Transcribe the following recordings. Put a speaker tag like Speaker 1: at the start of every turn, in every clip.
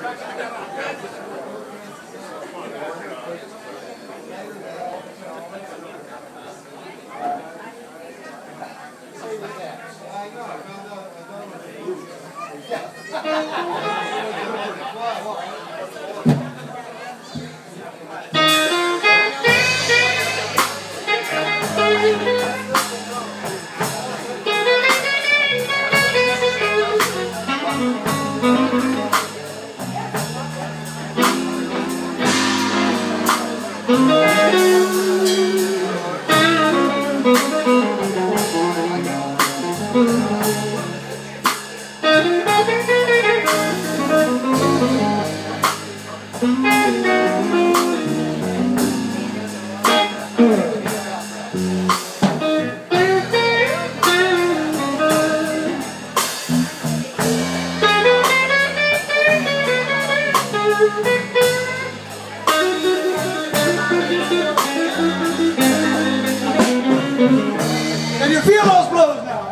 Speaker 1: Can you feel those blows now?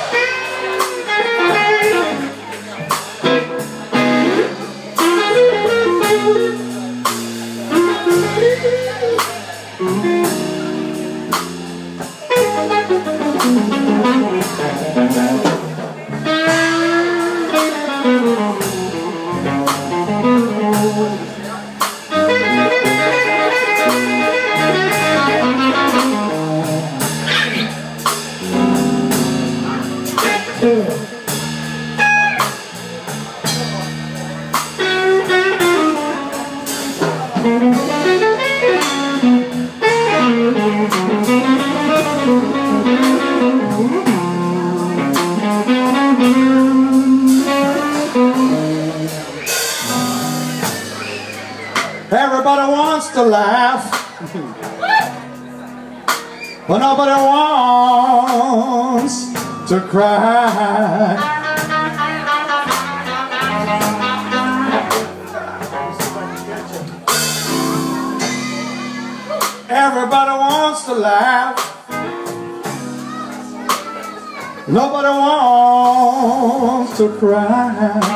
Speaker 1: Everybody wants to laugh, but nobody wants to cry. Everybody wants to laugh, nobody wants to cry.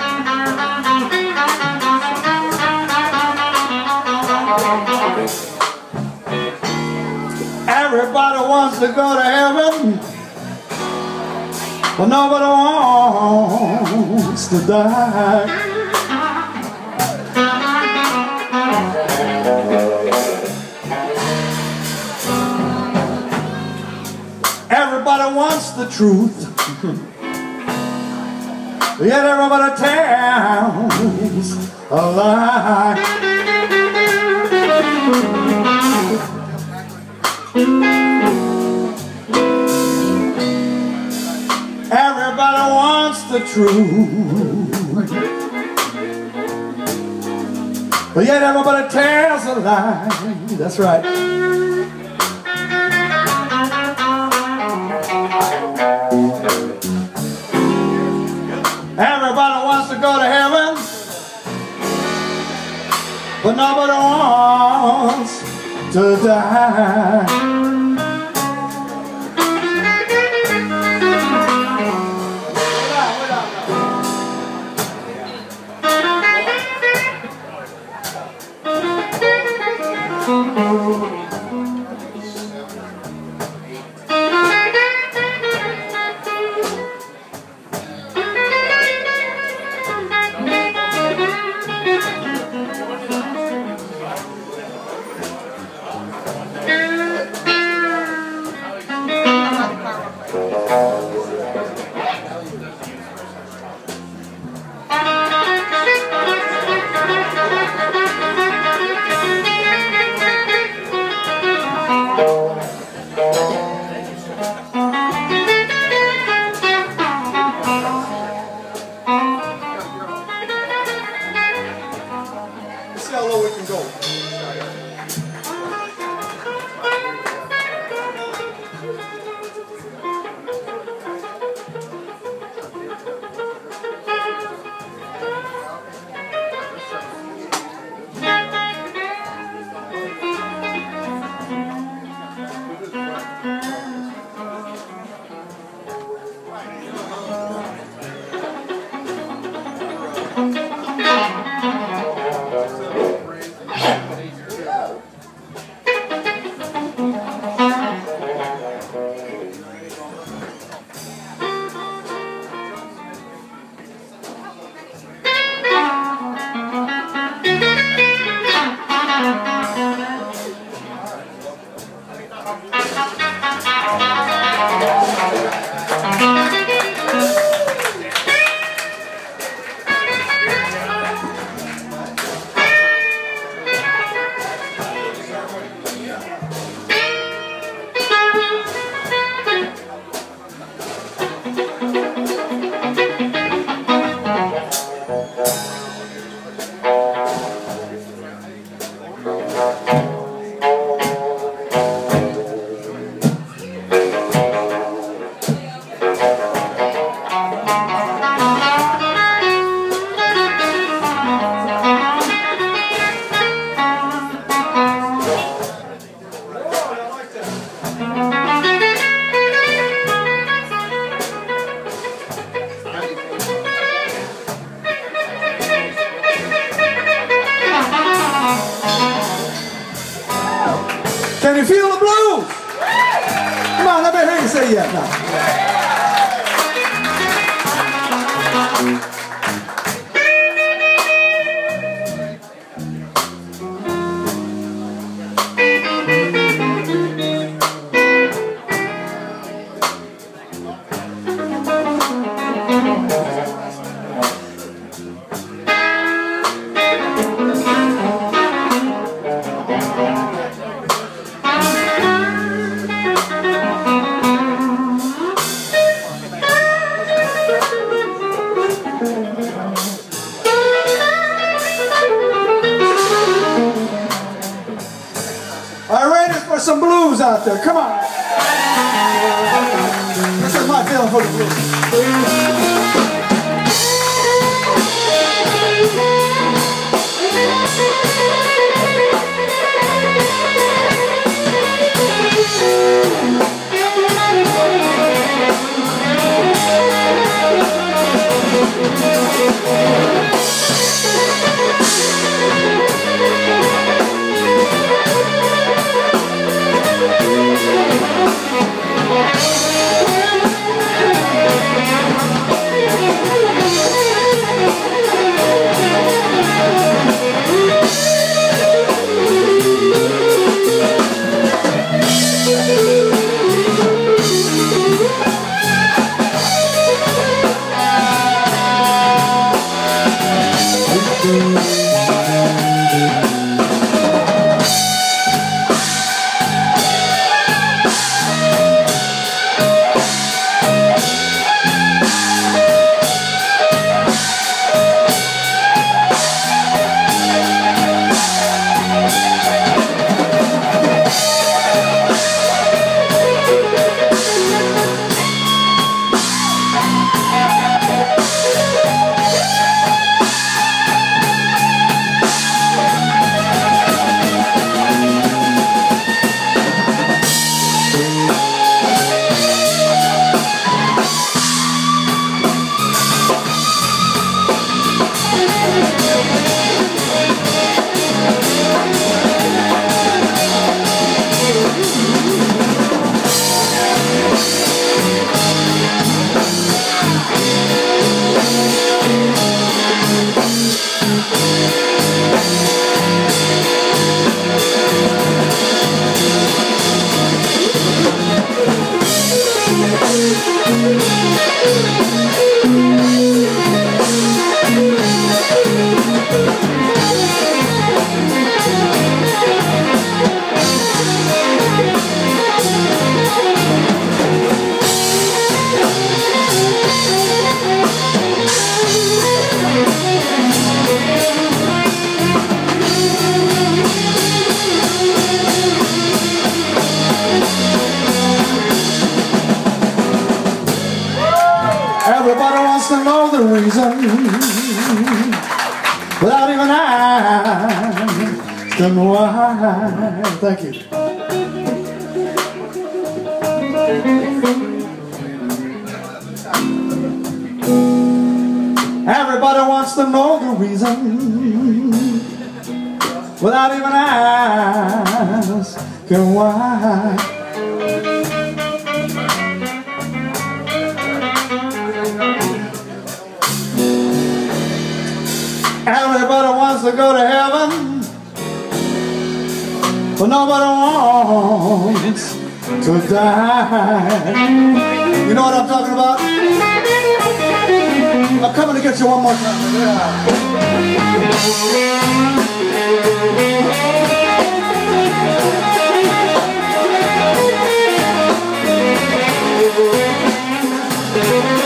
Speaker 1: Everybody wants to go to heaven, but nobody wants to die. Everybody wants the truth, yet everybody tells a lie. Everybody wants the truth, but yet everybody tells a lie. That's right. Everybody wants to go to heaven, but nobody wants to die. Can you feel the blues? Come on, let me hear you say yes now. Some blues out there, come on. This is my feeling for the blues. Everybody wants to know the reason without even asking why. Thank you. Everybody wants to know the reason without even asking why. Everybody wants to go to heaven, but nobody wants to die. You know what I'm talking about? I'm coming to get you one more time. Yeah.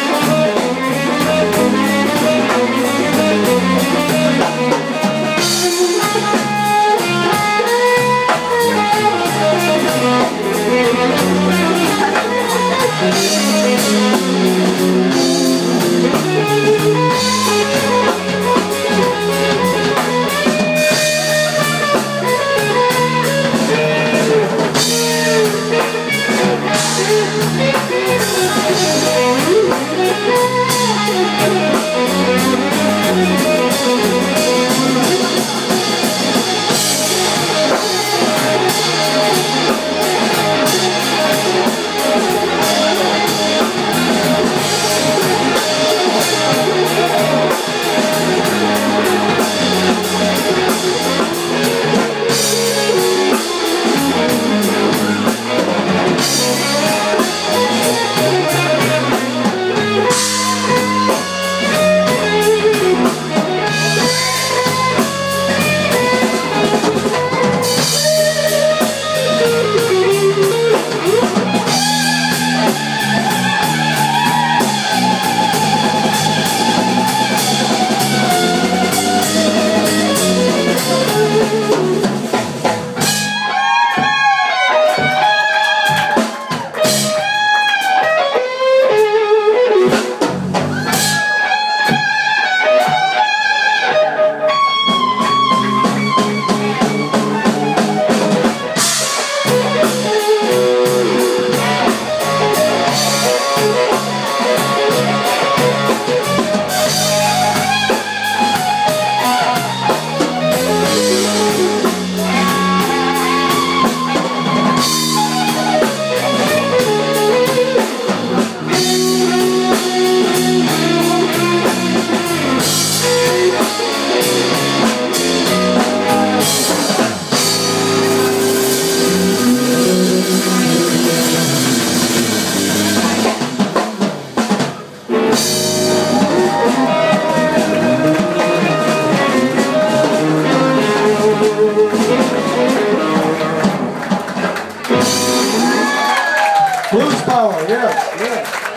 Speaker 1: Blues power, yes, yes.